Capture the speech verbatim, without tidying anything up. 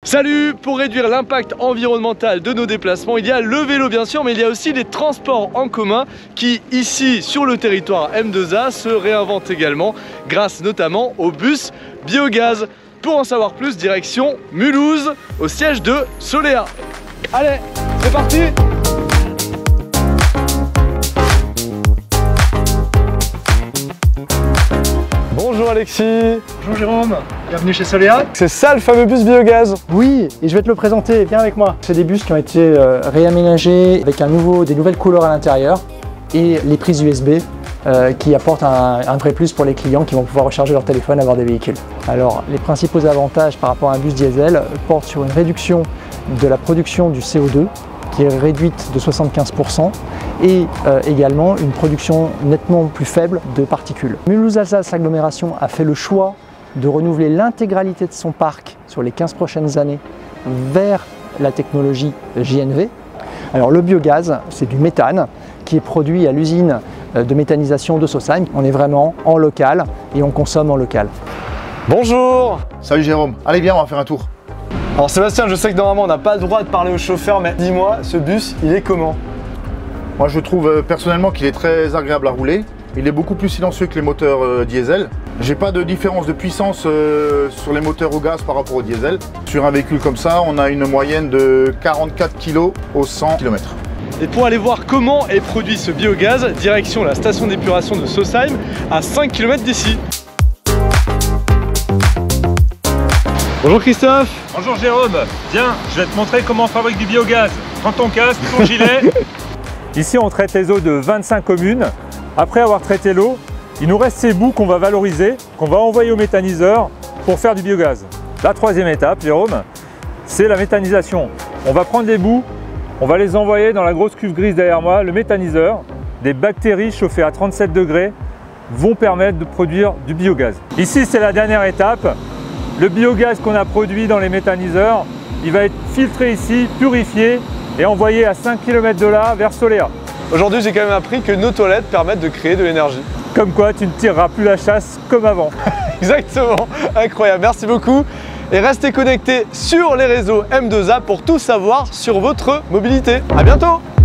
Salut! Pour réduire l'impact environnemental de nos déplacements, il y a le vélo bien sûr, mais il y a aussi les transports en commun qui, ici, sur le territoire M deux A, se réinventent également, grâce notamment au bus biogaz. Pour en savoir plus, direction Mulhouse, au siège de Solea. Allez, c'est parti! Bonjour Alexis. Bonjour Jérôme, bienvenue chez Solea. C'est ça le fameux bus biogaz? Oui, et je vais te le présenter, viens avec moi. C'est des bus qui ont été euh, réaménagés avec un nouveau, des nouvelles couleurs à l'intérieur et les prises U S B euh, qui apportent un, un vrai plus pour les clients qui vont pouvoir recharger leur téléphone à bord des véhicules. Alors, les principaux avantages par rapport à un bus diesel portent sur une réduction de la production du C O deux qui est réduite de soixante-quinze pour cent et euh, également une production nettement plus faible de particules. Mulhouse-Alsace Agglomération a fait le choix de renouveler l'intégralité de son parc sur les quinze prochaines années vers la technologie J N V. Alors le biogaz, c'est du méthane qui est produit à l'usine de méthanisation de Sosheim. On est vraiment en local et on consomme en local. Bonjour! Salut Jérôme, allez viens, on va faire un tour. Alors Sébastien, je sais que normalement on n'a pas le droit de parler au chauffeur, mais dis-moi, ce bus, il est comment? Moi je trouve euh, personnellement qu'il est très agréable à rouler. Il est beaucoup plus silencieux que les moteurs euh, diesel. J'ai pas de différence de puissance euh, sur les moteurs au gaz par rapport au diesel. Sur un véhicule comme ça, on a une moyenne de quarante-quatre kilos au cent kilomètres. Et pour aller voir comment est produit ce biogaz, direction la station d'épuration de Sosheim, à cinq kilomètres d'ici. Bonjour Christophe. Bonjour Jérôme, viens, je vais te montrer comment on fabrique du biogaz. Prends ton casque, ton gilet. Ici on traite les eaux de vingt-cinq communes. Après avoir traité l'eau, il nous reste ces bouts qu'on va valoriser, qu'on va envoyer au méthaniseur pour faire du biogaz. La troisième étape, Jérôme, c'est la méthanisation. On va prendre les bouts, on va les envoyer dans la grosse cuve grise derrière moi, le méthaniseur. Des bactéries chauffées à trente-sept degrés vont permettre de produire du biogaz. Ici c'est la dernière étape. Le biogaz qu'on a produit dans les méthaniseurs, il va être filtré ici, purifié et envoyé à cinq kilomètres de là vers Solea. Aujourd'hui, j'ai quand même appris que nos toilettes permettent de créer de l'énergie. Comme quoi, tu ne tireras plus la chasse comme avant. Exactement, incroyable, merci beaucoup. Et restez connectés sur les réseaux M deux A pour tout savoir sur votre mobilité. À bientôt!